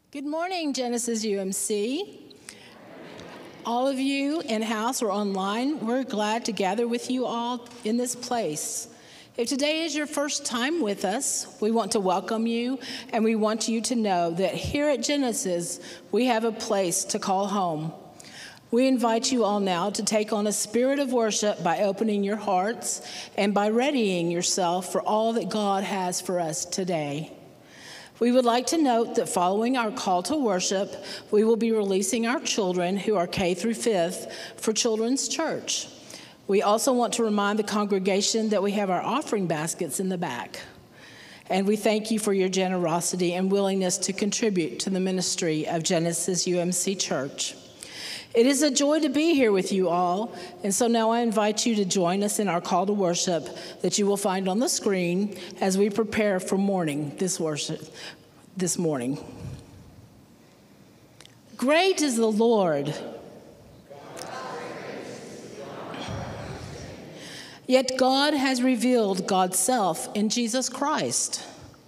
Good morning, Genesis UMC. All of you in-house or online, we're glad to gather with you all in this place. If today is your first time with us, we want to welcome you, and we want you to know that here at Genesis, we have a place to call home. We invite you all now to take on a spirit of worship by opening your hearts and by readying yourself for all that God has for us today. We would like to note that following our call to worship, we will be releasing our children who are K through 5th for Children's Church. We also want to remind the congregation that we have our offering baskets in the back. And we thank you for your generosity and willingness to contribute to the ministry of Genesis UMC Church. It is a joy to be here with you all, and so now I invite you to join us in our call to worship that you will find on the screen as we prepare for this worship this morning. Great is the Lord, yet God has revealed God's self in Jesus Christ.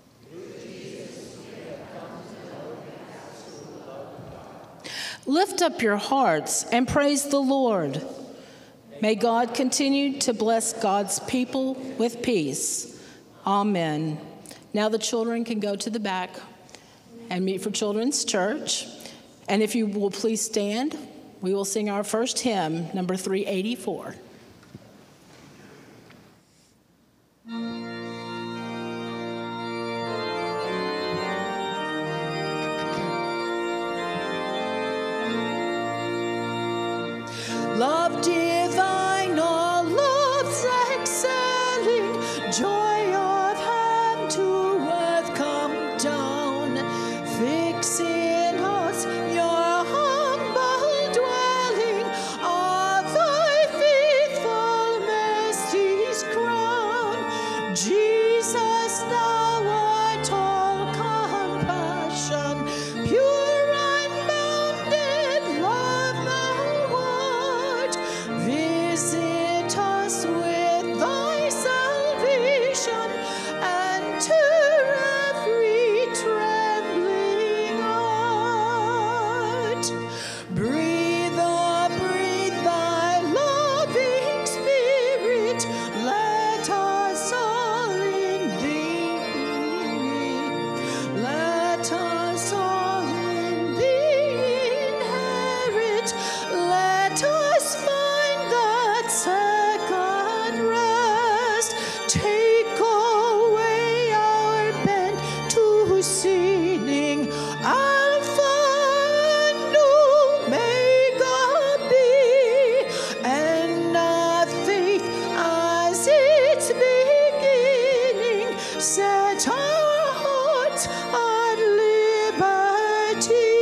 Lift up your hearts and praise the Lord. May God continue to bless God's people with peace. Amen. Now the children can go to the back and meet for Children's Church. And if you will please stand, we will sing our first hymn, number 384. Love divine, all love's excelling, joy of heaven to earth come down. Fix in us your humble dwelling, of thy faithful mercy's crown. Jesus, thou art all compassion, pure unbounded love thou art. Visit us with thy salvation, and to every trembling heart. Breathe thy loving spirit, let us all in thee. Let us all in thee inherit. Let us find that second rest. Take away our bent to sinning. Alpha and Omega be, and our faith as its beginning. Set our hearts at liberty.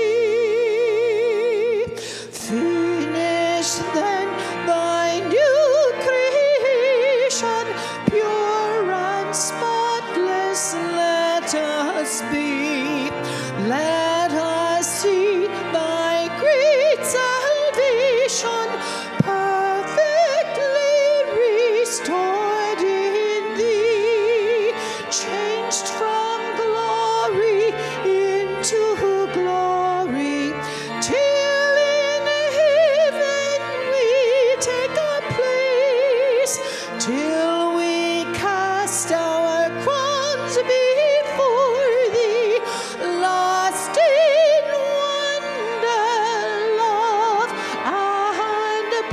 Finish then thy new creation, pure and spotless let us be. Let us see thy great salvation, perfectly restored in thee, changed from glory into glory, till in heaven we take our place, till we cast our crowns before thee, lost in wonder, love, and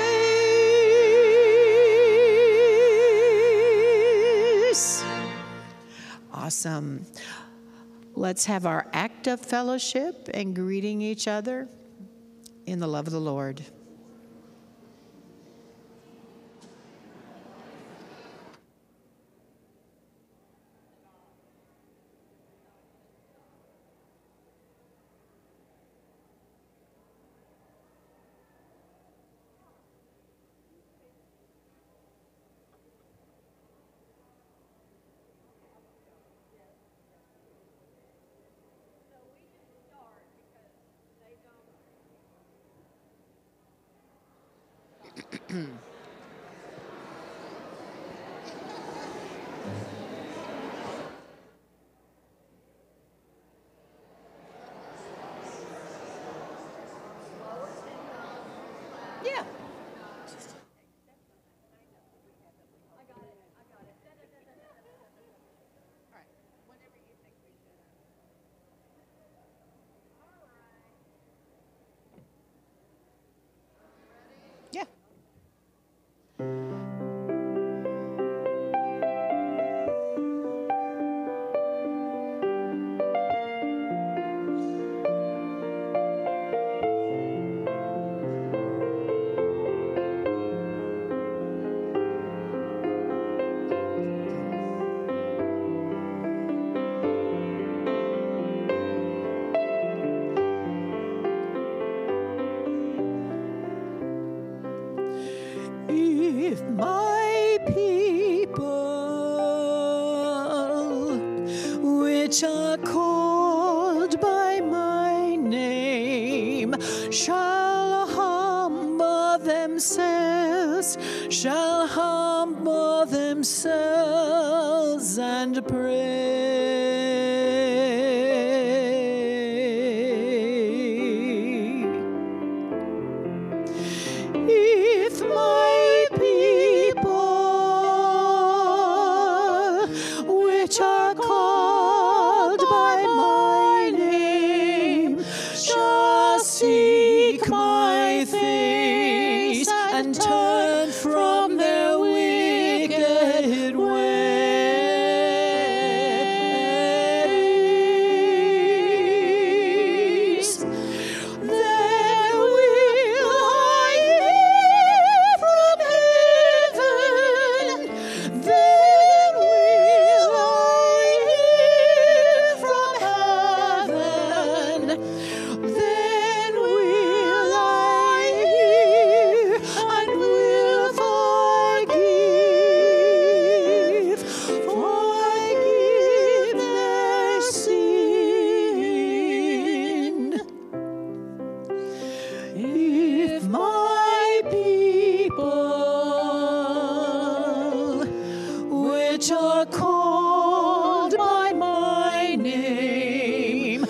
praise. Awesome. Let's have our act of fellowship and greeting each other in the love of the Lord. which are called by my name shall humble themselves and pray. If my people, which are called by my name, shall seek my face and turn from their wicked ways, then will I hear from heaven. Then will I hear from heaven. Then will I hear and will forgive their sin. If my people, which are called by my name,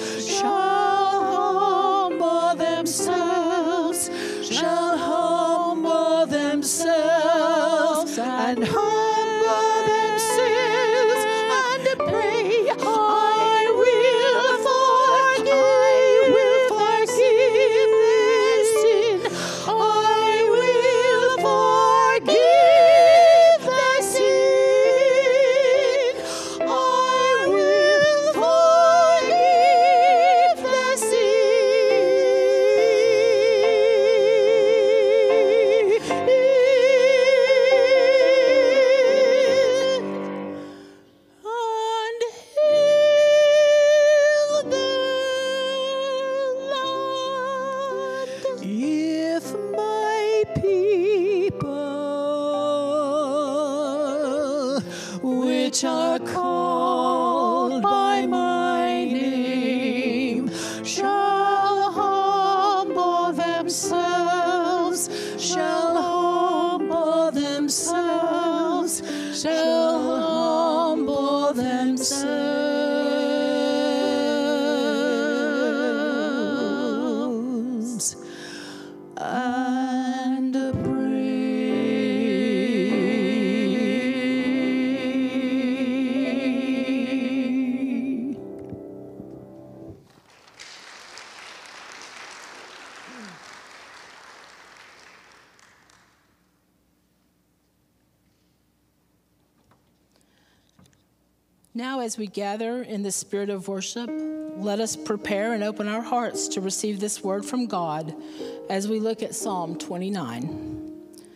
shall humble themselves and pray, I will forgive their sin. I will forgive their sin. I will forgive their sin. And heal their land. If my people, which are called by my name, shall humble themselves and pray. Now, as we gather in the spirit of worship, let us prepare and open our hearts to receive this word from God as we look at Psalm 29.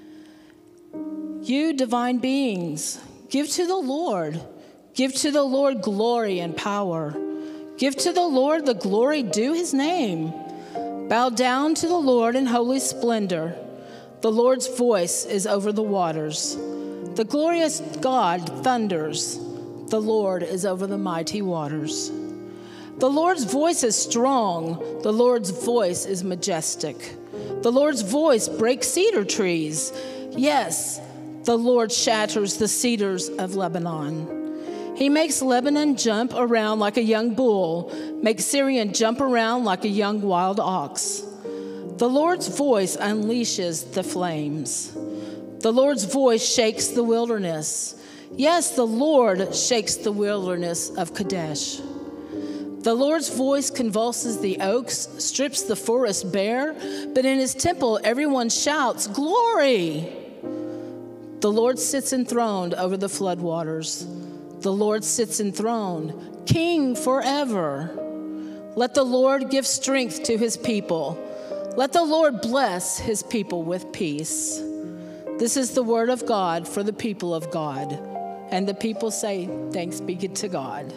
You divine beings, give to the Lord. Give to the Lord glory and power. Give to the Lord the glory due his name. Bow down to the Lord in holy splendor. The Lord's voice is over the waters. The glorious God thunders. The Lord is over the mighty waters. The Lord's voice is strong. The Lord's voice is majestic. The Lord's voice breaks cedar trees. Yes, the Lord shatters the cedars of Lebanon. He makes Lebanon jump around like a young bull, makes Syrian jump around like a young wild ox. The Lord's voice unleashes the flames. The Lord's voice shakes the wilderness. Yes, the Lord shakes the wilderness of Kadesh. The Lord's voice convulses the oaks, strips the forest bare, but in his temple everyone shouts, "Glory!" The Lord sits enthroned over the floodwaters. The Lord sits enthroned, King forever. Let the Lord give strength to his people. Let the Lord bless his people with peace. This is the word of God for the people of God. And the people say, thanks be to God.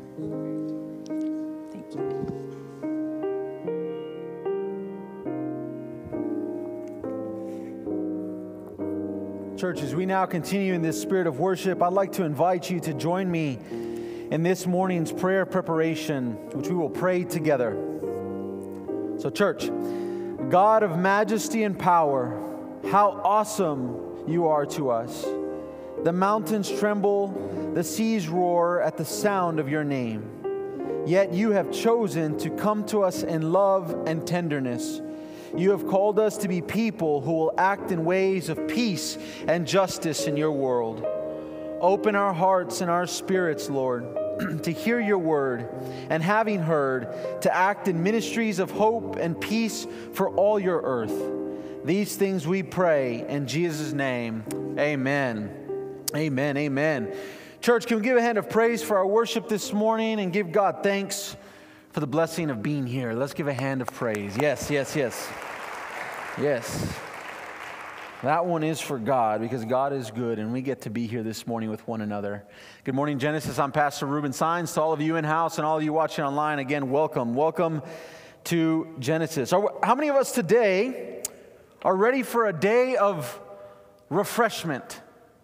Thank you. Church, as we now continue in this spirit of worship, I'd like to invite you to join me in this morning's prayer preparation, which we will pray together. So, church, God of majesty and power, how awesome you are to us. The mountains tremble, the seas roar at the sound of your name. Yet you have chosen to come to us in love and tenderness. You have called us to be people who will act in ways of peace and justice in your world. Open our hearts and our spirits, Lord, to hear your word, and having heard, to act in ministries of hope and peace for all your earth. These things we pray in Jesus' name. Amen. Amen. Amen. Church, can we give a hand of praise for our worship this morning and give God thanks for the blessing of being here? Let's give a hand of praise. Yes, yes, yes. Yes. That one is for God, because God is good and we get to be here this morning with one another. Good morning, Genesis. I'm Pastor Ruben Sines. To all of you in-house and all of you watching online, again, welcome. Welcome to Genesis. How many of us today are ready for a day of refreshment?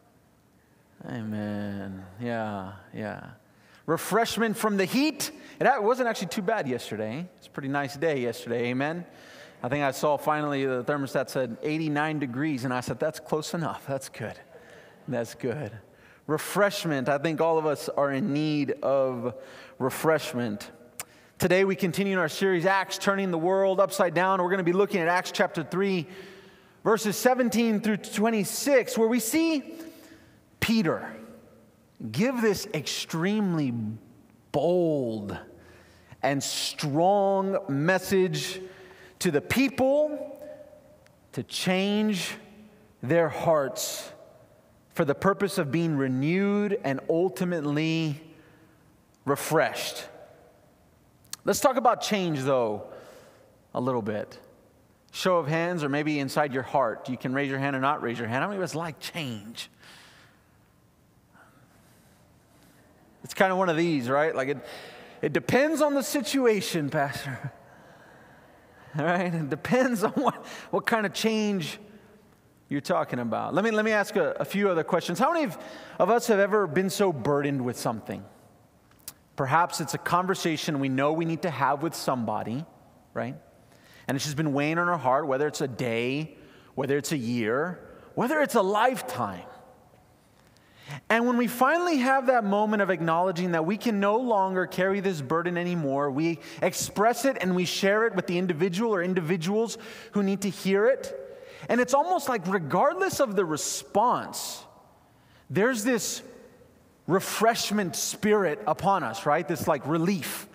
Amen. Yeah. Refreshment from the heat. It wasn't actually too bad yesterday. It's a pretty nice day yesterday. Amen. I think I saw finally the thermostat said 89 degrees, and I said, that's close enough. That's good. That's good. Refreshment. I think all of us are in need of refreshment. Today we continue in our series, Acts, Turning the World Upside Down. We're going to be looking at Acts chapter 3, verses 17 through 26, where we see Peter give this extremely bold and strong message to the people to change their hearts for the purpose of being renewed and ultimately refreshed. Let's talk about change, though, a little bit. Show of hands, or maybe inside your heart. You can raise your hand or not raise your hand. How many of us like change? It's kind of one of these, right? Like it depends on the situation, Pastor. All right? It depends on what kind of change you're talking about. Let me ask a few other questions. How many of us have ever been so burdened with something? Perhaps it's a conversation we know we need to have with somebody, right? And it's just been weighing on our heart, whether it's a day, whether it's a year, whether it's a lifetime. And when we finally have that moment of acknowledging that we can no longer carry this burden anymore, we express it and we share it with the individual or individuals who need to hear it. And it's almost like regardless of the response, there's this refreshment spirit upon us, right? This like relief.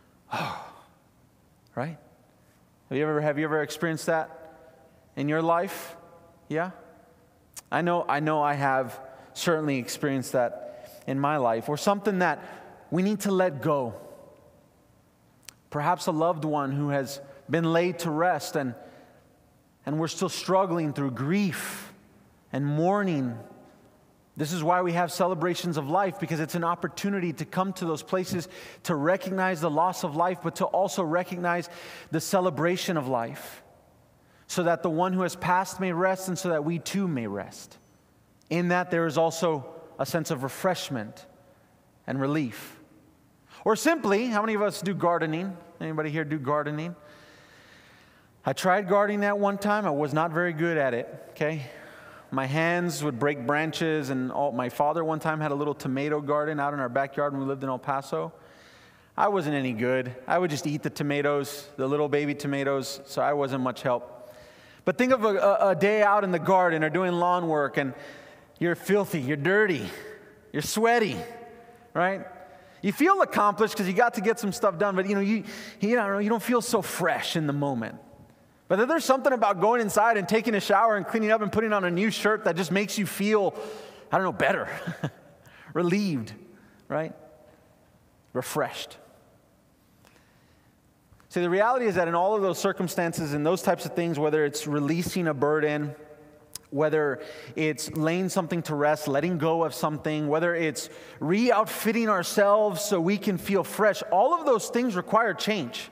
Right? Have you ever experienced that in your life? Yeah? I know I have certainly experienced that in my life, or something that we need to let go. Perhaps a loved one who has been laid to rest and we're still struggling through grief and mourning. This is why we have celebrations of life, because it's an opportunity to come to those places to recognize the loss of life, but to also recognize the celebration of life, so that the one who has passed may rest and so that we too may rest. In that there is also a sense of refreshment and relief. Or simply, how many of us do gardening? Anybody here do gardening? I tried gardening that one time. I was not very good at it, okay? My hands would break branches, and my father one time had a little tomato garden out in our backyard when we lived in El Paso. I wasn't any good. I would just eat the tomatoes, the little baby tomatoes, so I wasn't much help. But think of a day out in the garden or doing lawn work, and you're filthy, you're dirty, you're sweaty, right? You feel accomplished because you got to get some stuff done, but you don't feel so fresh in the moment. But then there's something about going inside and taking a shower and cleaning up and putting on a new shirt that just makes you feel, better, relieved, right? Refreshed. See, the reality is that in all of those circumstances and those types of things, whether it's releasing a burden, whether it's laying something to rest, letting go of something, whether it's re-outfitting ourselves so we can feel fresh, all of those things require change.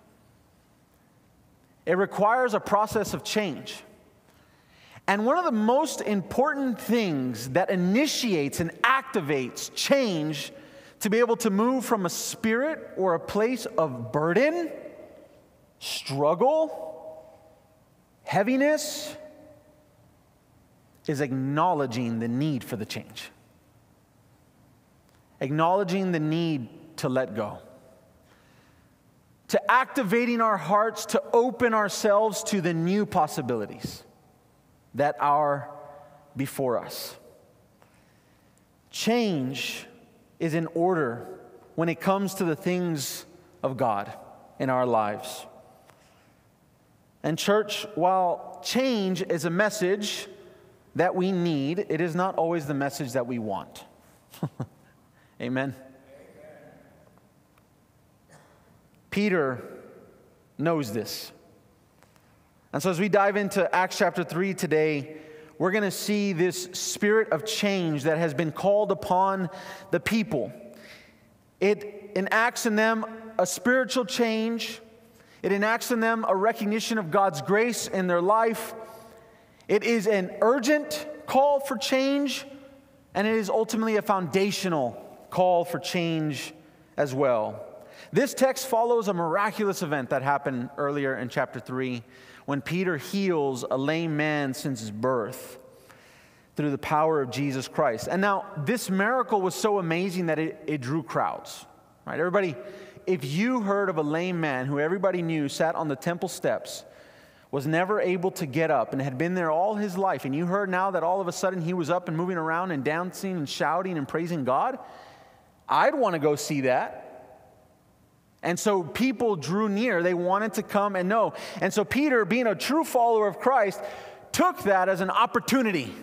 It requires a process of change. And one of the most important things that initiates and activates change to be able to move from a spirit or a place of burden, struggle, heaviness, is acknowledging the need for the change. Acknowledging the need to let go. To activating our hearts to open ourselves to the new possibilities that are before us. Change is in order when it comes to the things of God in our lives. And church, while change is a message that we need, it is not always the message that we want. Amen? Peter knows this. And so as we dive into Acts chapter 3 today, we're going to see this spirit of change that has been called upon the people. It enacts in them a spiritual change. It enacts in them a recognition of God's grace in their life. It is an urgent call for change, and it is ultimately a foundational call for change as well. This text follows a miraculous event that happened earlier in chapter 3 when Peter heals a lame man since his birth through the power of Jesus Christ. And now, this miracle was so amazing that it drew crowds. Right? Everybody, if you heard of a lame man who everybody knew sat on the temple steps, was never able to get up and had been there all his life, and you heard now that all of a sudden he was up and moving around and dancing and shouting and praising God, I'd want to go see that. And so people drew near. They wanted to come and know. And so Peter, being a true follower of Christ, took that as an opportunity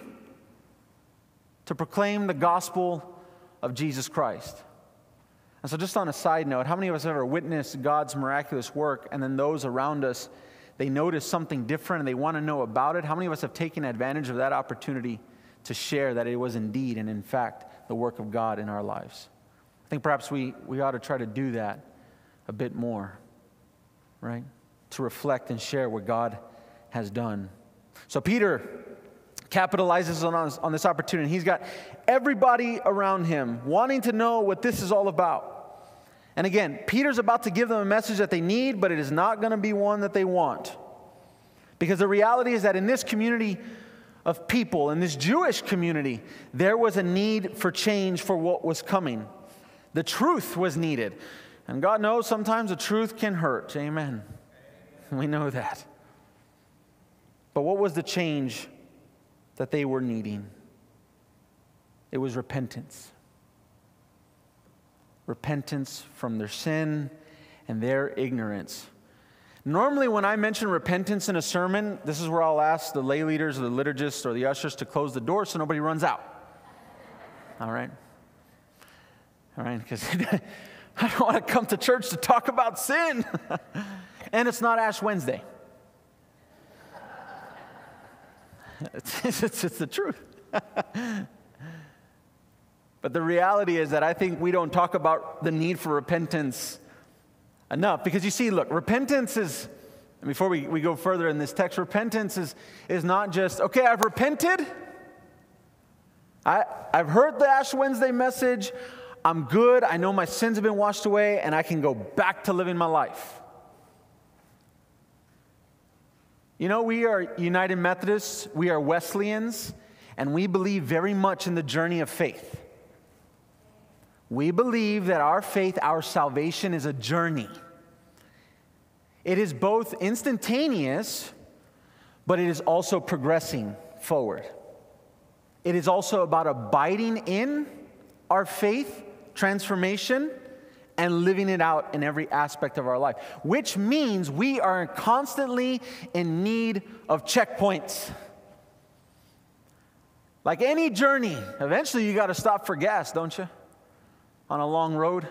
to proclaim the gospel of Jesus Christ. And so just on a side note, how many of us have ever witnessed God's miraculous work, and then those around us, they notice something different and they want to know about it? How many of us have taken advantage of that opportunity to share that it was indeed and in fact the work of God in our lives? I think perhaps we ought to try to do that a bit more, right? To reflect and share what God has done. So Peter capitalizes on this opportunity. He's got everybody around him wanting to know what this is all about. And again, Peter's about to give them a message that they need, but it is not going to be one that they want. Because the reality is that in this community of people, in this Jewish community, there was a need for change for what was coming. The truth was needed. And God knows sometimes the truth can hurt. Amen. We know that. But what was the change that they were needing? It was repentance. Repentance from their sin and their ignorance. Normally when I mention repentance in a sermon, this is where I'll ask the lay leaders or the liturgists or the ushers to close the door so nobody runs out. All right? All right, because I don't want to come to church to talk about sin. And it's not Ash Wednesday. It's the truth. But the reality is that I think we don't talk about the need for repentance enough. Because you see, look, repentance is, and before we go further in this text, repentance is not just, okay, I've repented. I've heard the Ash Wednesday message. I'm good. I know my sins have been washed away, and I can go back to living my life. You know, we are United Methodists, we are Wesleyans, and we believe very much in the journey of faith. We believe that our faith, our salvation, is a journey. It is both instantaneous, but it is also progressing forward. It is also about abiding in our faith, transformation, and living it out in every aspect of our life, which means we are constantly in need of checkpoints. Like any journey, eventually you got to stop for gas, don't you? On a long road.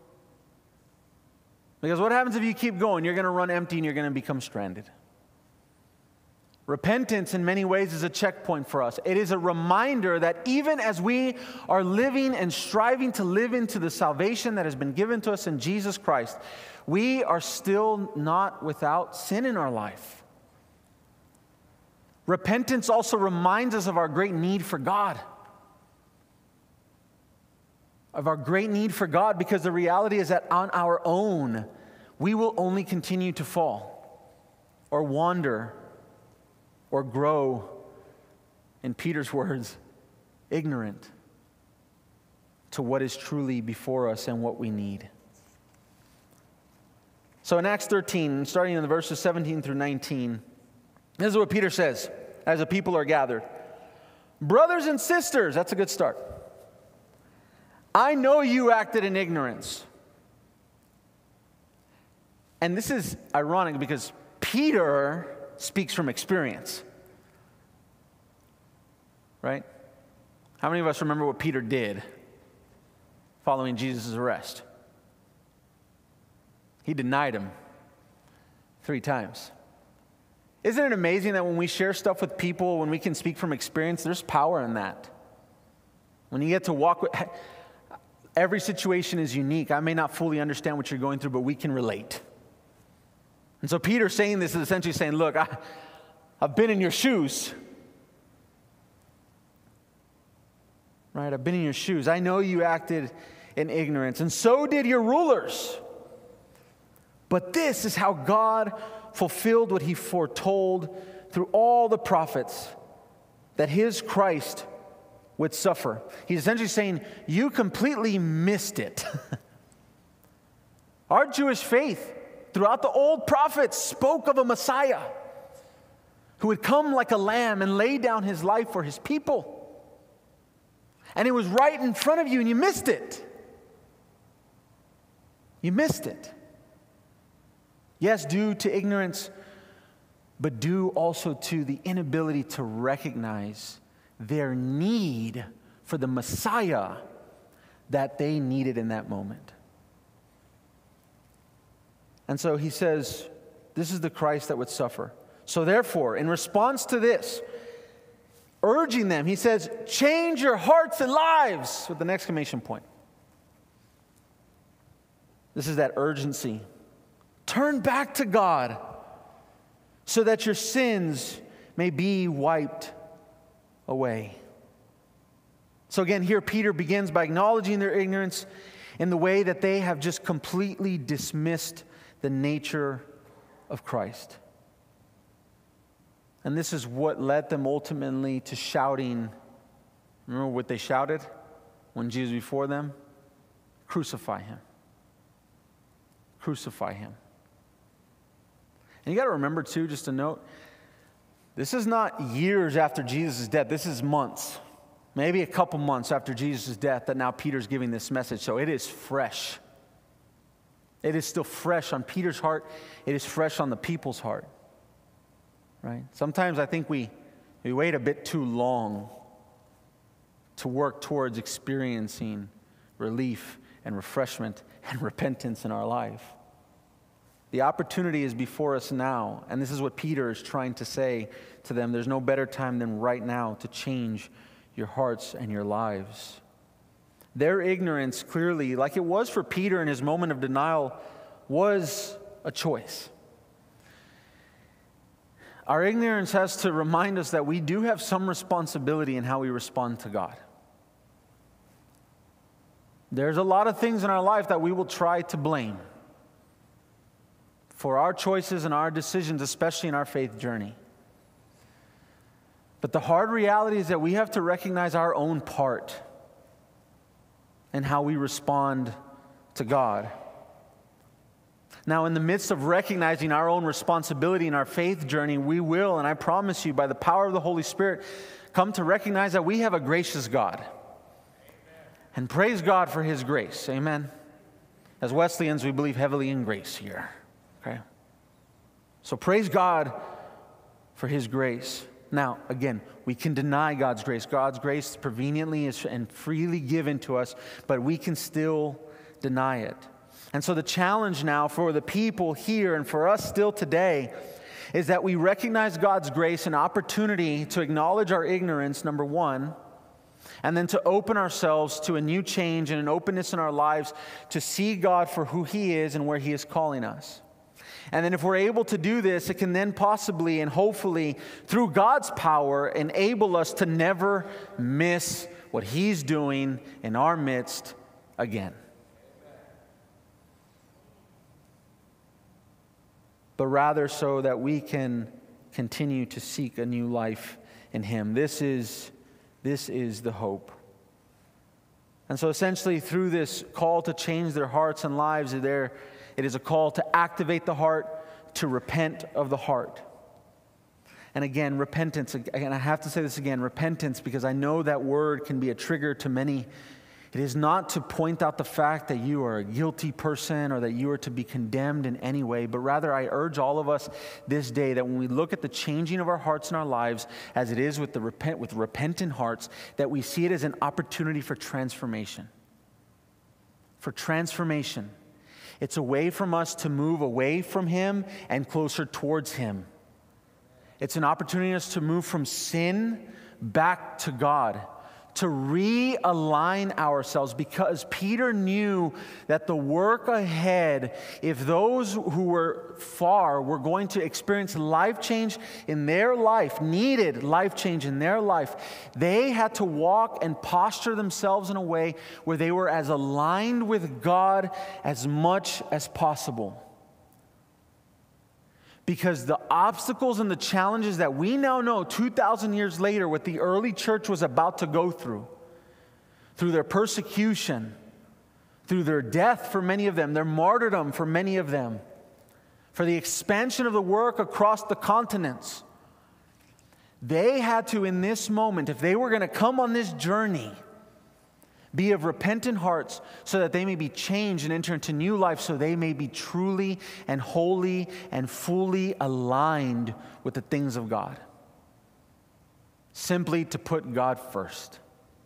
Because what happens if you keep going? You're going to run empty and you're going to become stranded. Repentance in many ways is a checkpoint for us. It is a reminder that even as we are living and striving to live into the salvation that has been given to us in Jesus Christ, we are still not without sin in our life. Repentance also reminds us of our great need for God. of our great need for God, because the reality is that on our own, we will only continue to fall or wander or grow, in Peter's words, ignorant to what is truly before us and what we need. So in Acts 13, starting in the verses 17 through 19, this is what Peter says as the people are gathered. Brothers and sisters, that's a good start. I know you acted in ignorance. And this is ironic because Peter speaks from experience. Right? How many of us remember what Peter did following Jesus' arrest? He denied him 3 times. Isn't it amazing that when we share stuff with people, when we can speak from experience, there's power in that? When you get to walk with... Every situation is unique. I may not fully understand what you're going through, but we can relate. And so Peter saying this is essentially saying, look, I've been in your shoes. Right? I've been in your shoes. I know you acted in ignorance, and so did your rulers. But this is how God fulfilled what he foretold through all the prophets, that his Christ would suffer. He's essentially saying, you completely missed it. Our Jewish faith throughout the old prophets spoke of a Messiah who would come like a lamb and lay down his life for his people. And it was right in front of you and you missed it. You missed it. Yes, due to ignorance, but due also to the inability to recognize their need for the Messiah that they needed in that moment. And so he says, this is the Christ that would suffer. So therefore, in response to this, urging them, he says, change your hearts and lives, with an exclamation point. This is that urgency. Turn back to God so that your sins may be wiped away. So again, here Peter begins by acknowledging their ignorance in the way that they have just completely dismissed the nature of Christ. And this is what led them ultimately to shouting. Remember what they shouted when Jesus was before them? Crucify him. Crucify him. And you got to remember too, just a note, this is not years after Jesus' death. This is months, maybe a couple months after Jesus' death that now Peter's giving this message. So it is fresh. It is still fresh on Peter's heart. It is fresh on the people's heart. Right? Sometimes I think we wait a bit too long to work towards experiencing relief and refreshment and repentance in our life. The opportunity is before us now, and this is what Peter is trying to say to them. There's no better time than right now to change your hearts and your lives. Their ignorance, clearly, like it was for Peter in his moment of denial, was a choice. Our ignorance has to remind us that we do have some responsibility in how we respond to God. There's a lot of things in our life that we will try to blame for our choices and our decisions, especially in our faith journey. But the hard reality is that we have to recognize our own part in how we respond to God. Now, in the midst of recognizing our own responsibility in our faith journey, we will, and I promise you, by the power of the Holy Spirit, come to recognize that we have a gracious God. Amen. And praise God for his grace. Amen. As Wesleyans, we believe heavily in grace here. Okay? So praise God for his grace. Now, again, we can deny God's grace. God's grace preveniently is and freely given to us, but we can still deny it. And so the challenge now for the people here and for us still today is that we recognize God's grace and opportunity to acknowledge our ignorance, number one, and then to open ourselves to a new change and an openness in our lives to see God for who he is and where he is calling us. And then if we're able to do this, it can then possibly and hopefully, through God's power, enable us to never miss what he's doing in our midst again. But rather so that we can continue to seek a new life in Him. This is the hope. And so essentially through this call to change their hearts and lives, it is a call to activate the heart, to repent of the heart. And again, repentance, and I have to say this again, repentance, because I know that word can be a trigger to many. It is not to point out the fact that you are a guilty person or that you are to be condemned in any way, but rather I urge all of us this day that when we look at the changing of our hearts and our lives, as it is with repentant hearts, that we see it as an opportunity for transformation. For transformation. It's a way from us to move away from Him and closer towards Him. It's an opportunity for us to move from sin back to God, to realign ourselves, because Peter knew that the work ahead, if those who were far were going to experience life change in their life, needed life change in their life, they had to walk and posture themselves in a way where they were as aligned with God as much as possible. Because the obstacles and the challenges that we now know 2,000 years later what the early church was about to go through their persecution, through their death for many of them, their martyrdom for many of them, for the expansion of the work across the continents, they had to, in this moment, if they were going to come on this journey, be of repentant hearts so that they may be changed and enter into new life, so they may be truly and wholly and fully aligned with the things of God. Simply to put God first.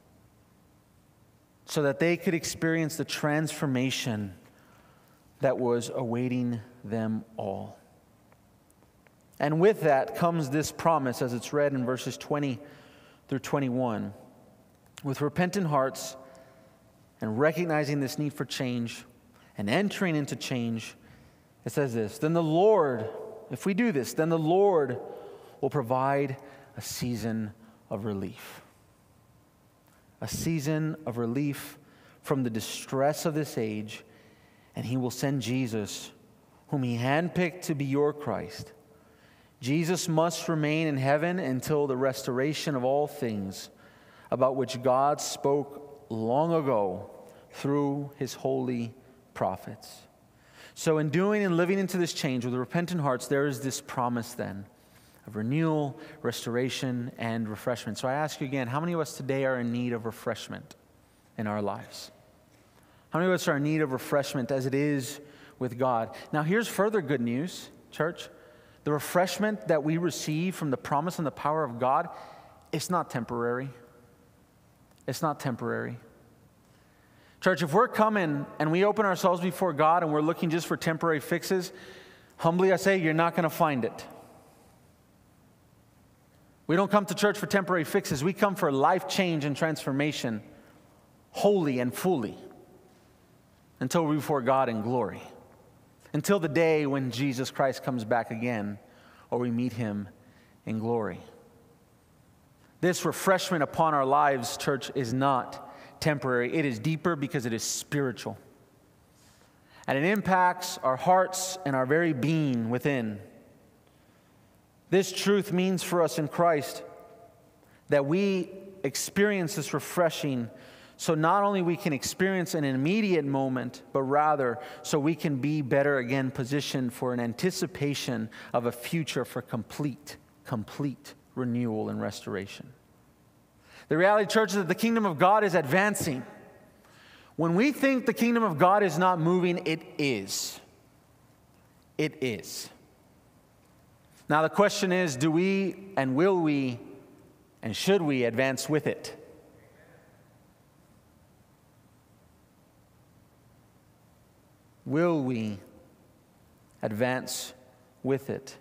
So that they could experience the transformation that was awaiting them all. And with that comes this promise as it's read in verses 20 through 21. With repentant hearts, and recognizing this need for change and entering into change, it says this, then the Lord, if we do this, then the Lord will provide a season of relief. A season of relief from the distress of this age, and He will send Jesus, whom He handpicked to be your Christ. Jesus must remain in heaven until the restoration of all things, about which God spoke long ago through His holy prophets. So in doing and living into this change with repentant hearts, there is this promise then of renewal, restoration, and refreshment. So I ask you again, how many of us today are in need of refreshment in our lives? How many of us are in need of refreshment as it is with God? Now here's further good news, church. The refreshment that we receive from the promise and the power of God, it's not temporary. It's not temporary. Church, if we're coming and we open ourselves before God and we're looking just for temporary fixes, humbly I say, you're not going to find it. We don't come to church for temporary fixes. We come for life change and transformation, wholly and fully, until we're before God in glory. Until the day when Jesus Christ comes back again, or we meet Him in glory. This refreshment upon our lives, church, is not temporary. It is deeper because it is spiritual. And it impacts our hearts and our very being within. This truth means for us in Christ that we experience this refreshing so not only we can experience an immediate moment, but rather so we can be better again positioned for an anticipation of a future for complete renewal and restoration. The reality, church, is that the kingdom of God is advancing. When we think the kingdom of God is not moving, it is. It is. Now the question is, do we and will we and should we advance with it? Will we advance with it?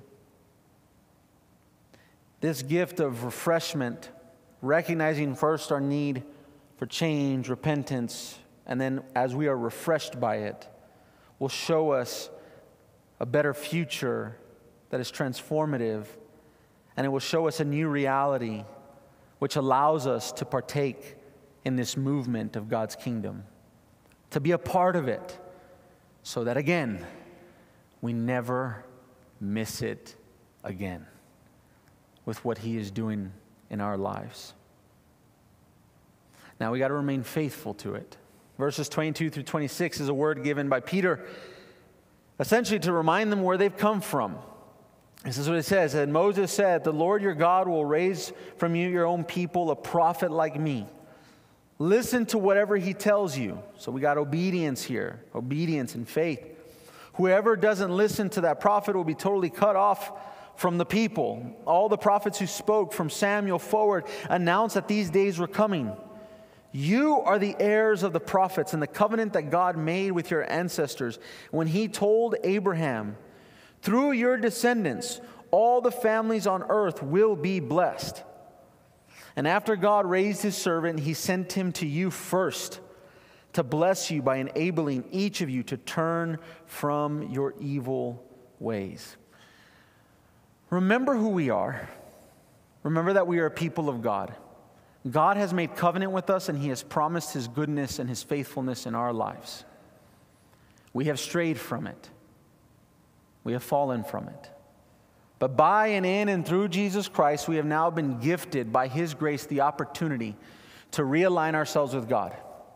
This gift of refreshment, recognizing first our need for change, repentance, and then as we are refreshed by it, will show us a better future that is transformative, and it will show us a new reality which allows us to partake in this movement of God's kingdom to be a part of it, so that again, we never miss it again with what He is doing in our lives. Now we got to remain faithful to it. Verses 22 through 26 is a word given by Peter, essentially to remind them where they've come from. This is what it says. And Moses said, "The Lord your God will raise from you your own people, a prophet like me. Listen to whatever he tells you." So we got obedience here, obedience and faith. "Whoever doesn't listen to that prophet will be totally cut off from the people. All the prophets who spoke from Samuel forward announced that these days were coming. You are the heirs of the prophets and the covenant that God made with your ancestors when He told Abraham, 'Through your descendants, all the families on earth will be blessed.' And after God raised His servant, He sent him to you first to bless you by enabling each of you to turn from your evil ways." Remember who we are. Remember that we are a people of God. God has made covenant with us, and He has promised His goodness and His faithfulness in our lives. We have strayed from it. We have fallen from it. But by and in and through Jesus Christ, we have now been gifted by His grace the opportunity to realign ourselves with God.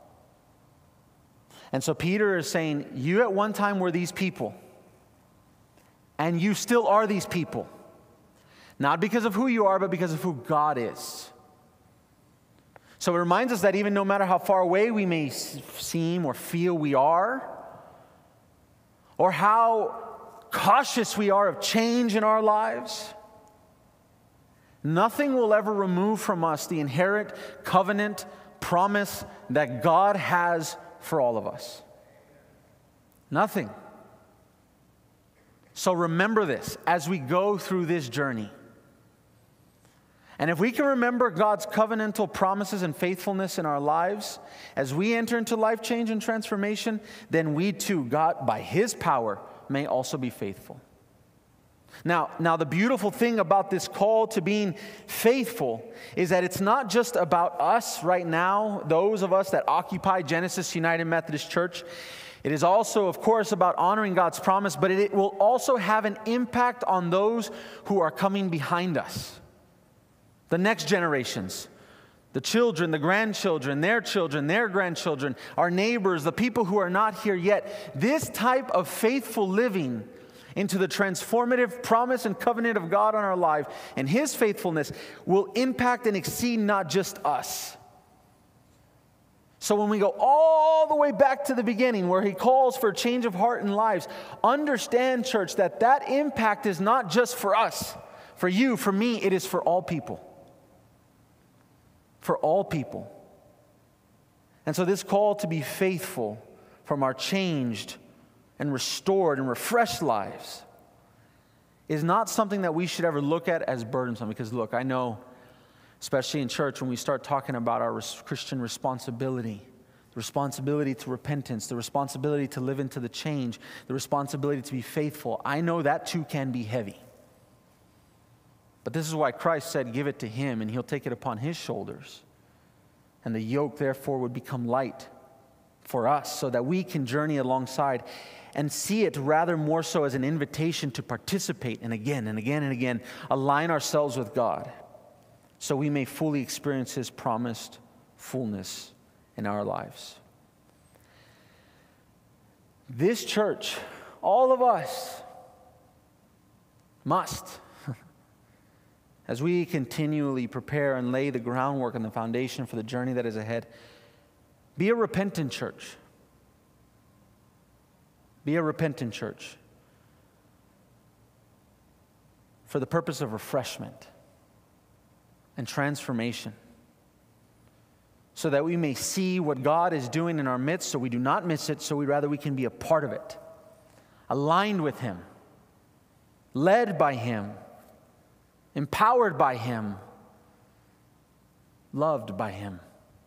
And so Peter is saying, you at one time were these people, and you still are these people. Not because of who you are, but because of who God is. So it reminds us that even no matter how far away we may seem or feel we are, or how cautious we are of change in our lives, nothing will ever remove from us the inherent covenant promise that God has for all of us. Nothing. So remember this as we go through this journey. And if we can remember God's covenantal promises and faithfulness in our lives as we enter into life change and transformation, then we too, God, by His power, may also be faithful. Now, the beautiful thing about this call to being faithful is that it's not just about us right now, those of us that occupy Genesis United Methodist Church. It is also, of course, about honoring God's promise, but it will also have an impact on those who are coming behind us. The next generations, the children, the grandchildren, their grandchildren, our neighbors, the people who are not here yet. This type of faithful living into the transformative promise and covenant of God on our life and His faithfulness will impact and exceed not just us. So when we go all the way back to the beginning where He calls for a change of heart and lives, understand, church, that impact is not just for us, for you, for me, it is for all people. For all people. And so this call to be faithful from our changed and restored and refreshed lives is not something that we should ever look at as burdensome. Because look, I know, especially in church, when we start talking about our Christian responsibility, the responsibility to repentance, the responsibility to live into the change, the responsibility to be faithful, I know that too can be heavy. But this is why Christ said, give it to Him, and He'll take it upon His shoulders. And the yoke, therefore, would become light for us so that we can journey alongside and see it rather more so as an invitation to participate and again and again and again align ourselves with God so we may fully experience His promised fullness in our lives. This church, all of us, must, as we continually prepare and lay the groundwork and the foundation for the journey that is ahead, be a repentant church. Be a repentant church for the purpose of refreshment and transformation, so that we may see what God is doing in our midst, so we do not miss it, so we can be a part of it, aligned with Him, led by Him, empowered by Him, loved by Him.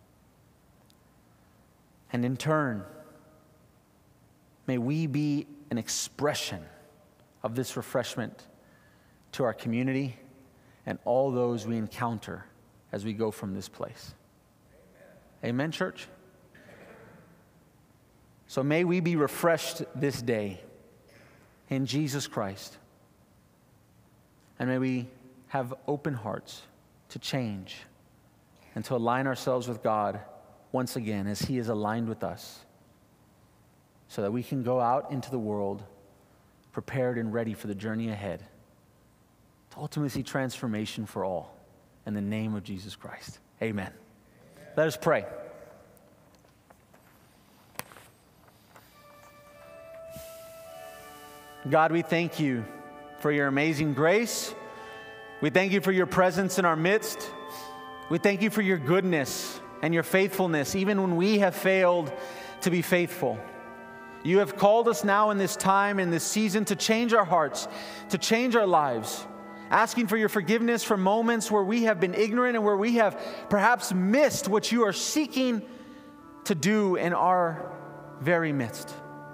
And in turn, may we be an expression of this refreshment to our community and all those we encounter as we go from this place. Amen, church? So may we be refreshed this day in Jesus Christ. And may we have open hearts to change and to align ourselves with God once again as He is aligned with us, so that we can go out into the world prepared and ready for the journey ahead to ultimately see transformation for all. In the name of Jesus Christ, amen. Let us pray. God, we thank you for your amazing grace. We thank you for your presence in our midst. We thank you for your goodness and your faithfulness, even when we have failed to be faithful. You have called us now in this time, in this season, to change our hearts, to change our lives, asking for your forgiveness for moments where we have been ignorant and where we have perhaps missed what you are seeking to do in our very midst.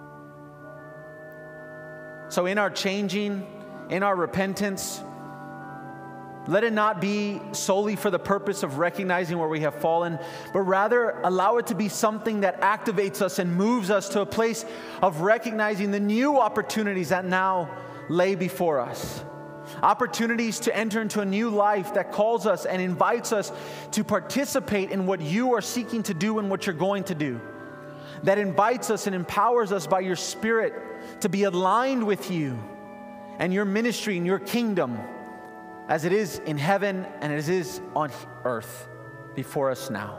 So in our changing, in our repentance, let it not be solely for the purpose of recognizing where we have fallen, but rather allow it to be something that activates us and moves us to a place of recognizing the new opportunities that now lay before us. Opportunities to enter into a new life that calls us and invites us to participate in what you are seeking to do and what you're going to do. That invites us and empowers us by your Spirit to be aligned with you and your ministry and your kingdom, as it is in heaven and as it is on earth before us now.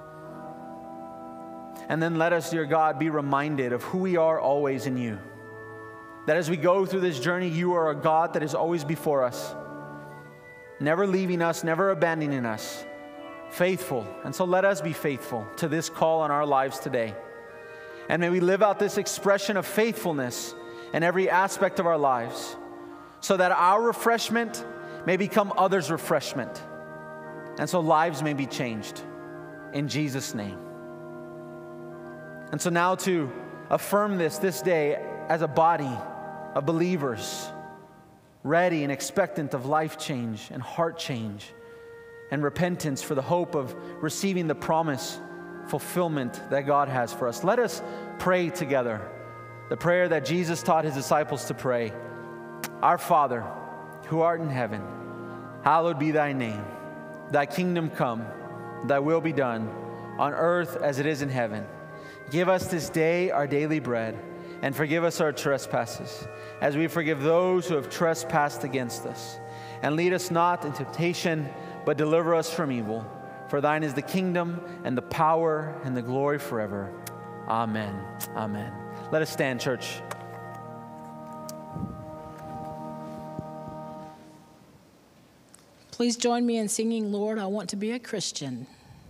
And then let us, dear God, be reminded of who we are always in you. That as we go through this journey, you are a God that is always before us, never leaving us, never abandoning us, faithful. And so let us be faithful to this call on our lives today. And may we live out this expression of faithfulness in every aspect of our lives, so that our refreshment may become others' refreshment, and so lives may be changed in Jesus' name. And so now, to affirm this day as a body of believers, ready and expectant of life change and heart change and repentance for the hope of receiving the promise fulfillment that God has for us, let us pray together the prayer that Jesus taught his disciples to pray. Our Father, who art in heaven, hallowed be thy name. Thy kingdom come, thy will be done, on earth as it is in heaven. Give us this day our daily bread, and forgive us our trespasses, as we forgive those who have trespassed against us. And lead us not into temptation, but deliver us from evil. For thine is the kingdom, and the power, and the glory forever. Amen. Amen. Let us stand, church. Please join me in singing, Lord, I Want to Be a Christian.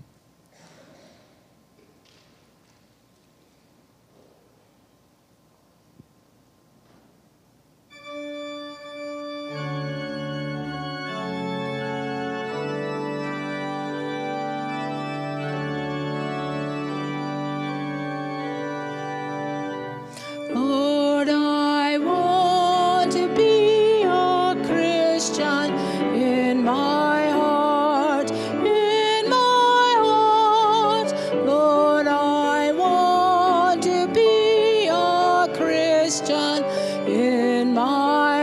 Lord, I want to be a Christian in my heart, in my heart. Lord, I want to be a Christian in my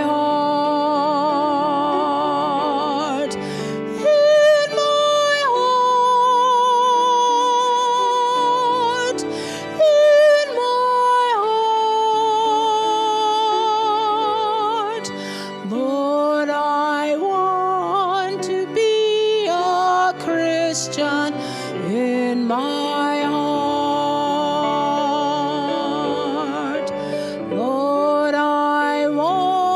heart, in my heart, in my heart. Lord, I want to be a Christian in my heart. Lord, I want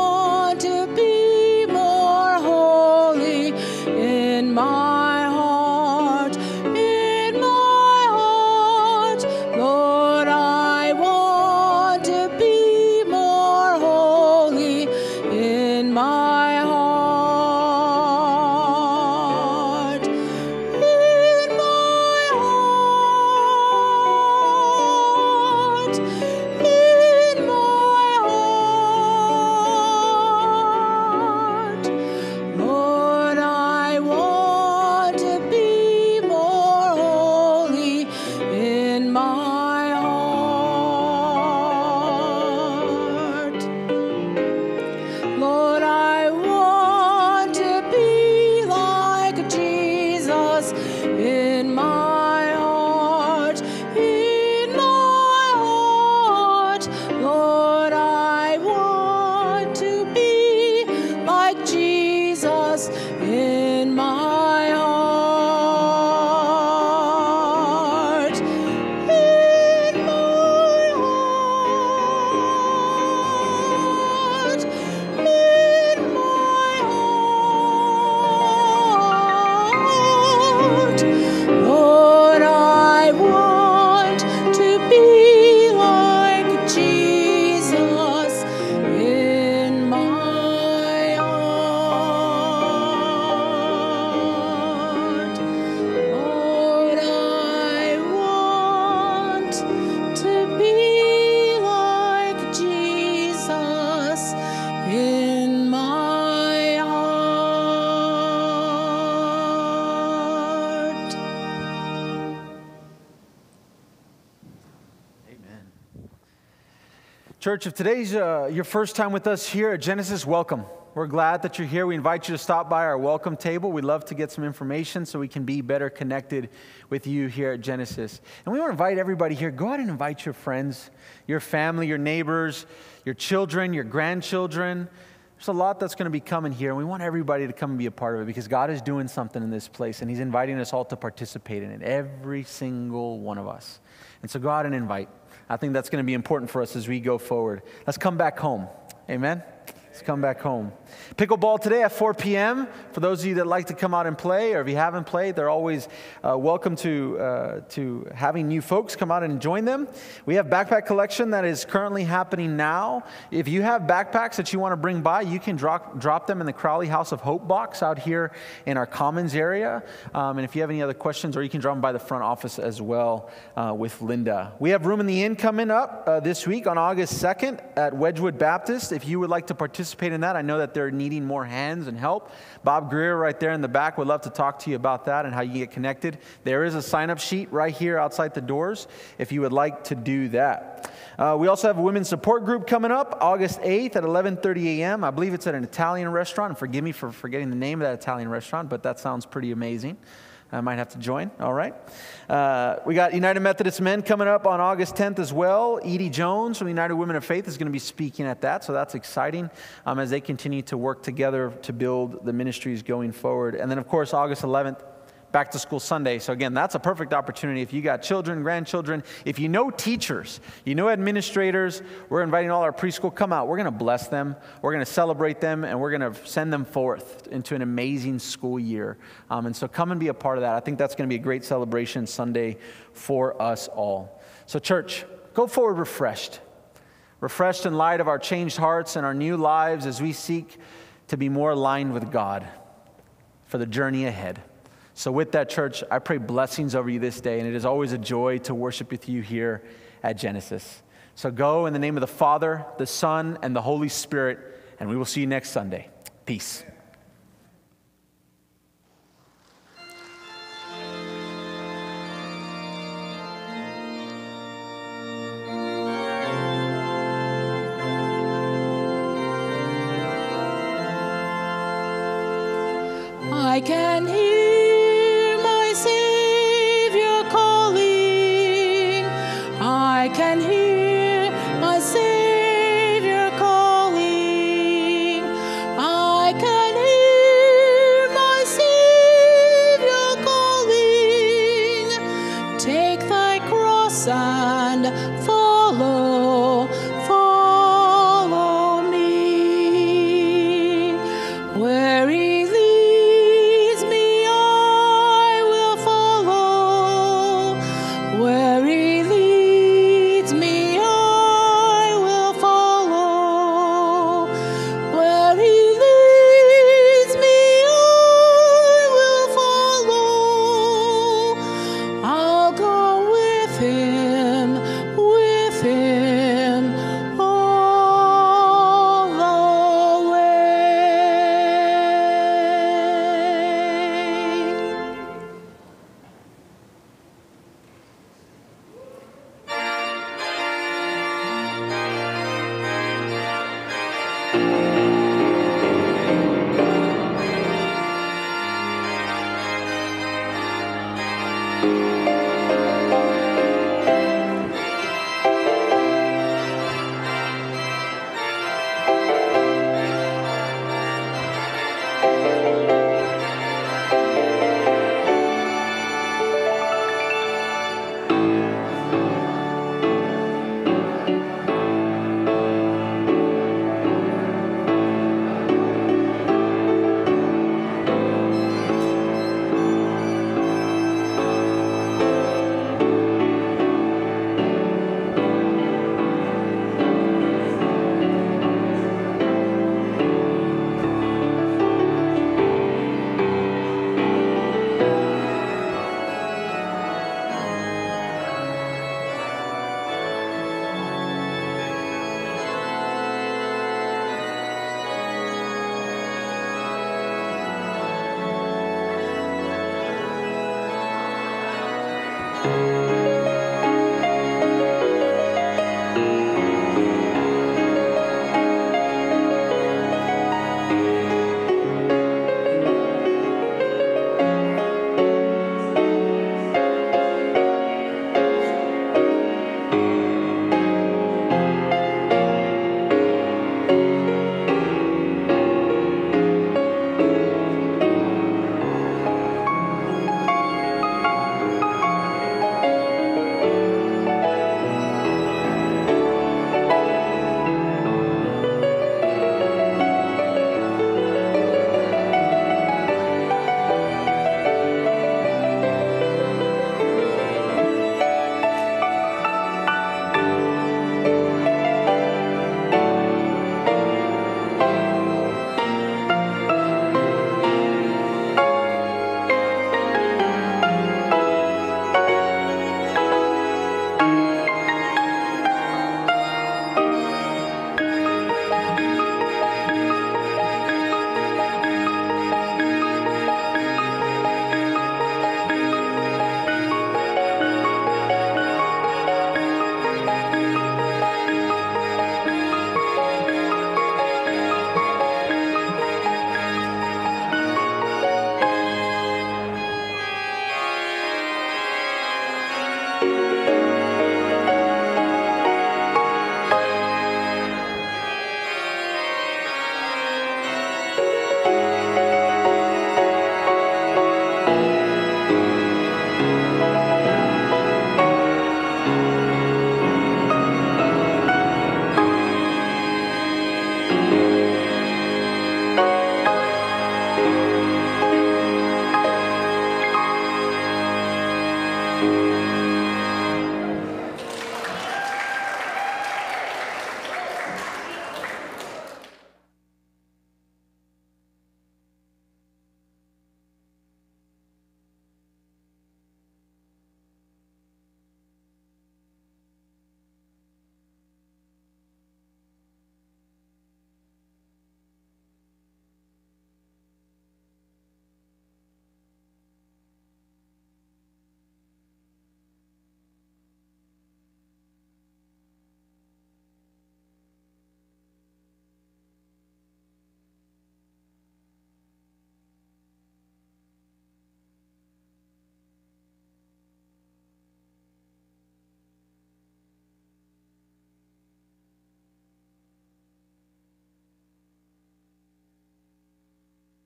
Lord, I want to be like Jesus in my heart. In my heart. In my heart. Lord, I want to be like Jesus in my heart. Lord, I want to be like Jesus in my heart. Amen. Church, if today's your first time with us here at Genesis, welcome. We're glad that you're here. We invite you to stop by our welcome table. We'd love to get some information so we can be better connected with you here at Genesis. And we want to invite everybody here. Go out and invite your friends, your family, your neighbors, your children, your grandchildren. There's a lot that's going to be coming here, and we want everybody to come and be a part of it because God is doing something in this place, and He's inviting us all to participate in it, every single one of us. And so go out and invite. I think that's going to be important for us as we go forward. Let's come back home. Amen? Let's come back home. Pickleball today at 4 p.m. For those of you that like to come out and play, or if you haven't played, they're always welcome to having new folks come out and join them. We have backpack collection that is currently happening now. If you have backpacks that you want to bring by, you can drop them in the Crowley House of Hope box out here in our Commons area. And if you have any other questions, or you can drop them by the front office as well with Linda. We have Room in the Inn coming up this week on August 2nd at Wedgwood Baptist. If you would like to participate in that, I know that they're needing more hands and help. Bob Greer right there in the back would love to talk to you about that and how you get connected. There is a sign-up sheet right here outside the doors if you would like to do that. We also have a women's support group coming up August 8th at 11:30 a.m. I believe it's at an Italian restaurant. And forgive me for forgetting the name of that Italian restaurant, but that sounds pretty amazing. I might have to join. All right. We got United Methodist Men coming up on August 10th as well. Edie Jones from the United Women of Faith is going to be speaking at that, so that's exciting as they continue to work together to build the ministries going forward. And then, of course, August 11th, Back to School Sunday. So again, that's a perfect opportunity. If you got children, grandchildren, if you know teachers, you know administrators, we're inviting all our preschool, come out. We're going to bless them. We're going to celebrate them, and we're going to send them forth into an amazing school year. And so come and be a part of that. I think that's going to be a great celebration Sunday for us all. So church, go forward refreshed. Refreshed in light of our changed hearts and our new lives as we seek to be more aligned with God for the journey ahead. So with that, church, I pray blessings over you this day, and it is always a joy to worship with you here at Genesis. So go in the name of the Father, the Son, and the Holy Spirit, and we will see you next Sunday. Peace. I can hear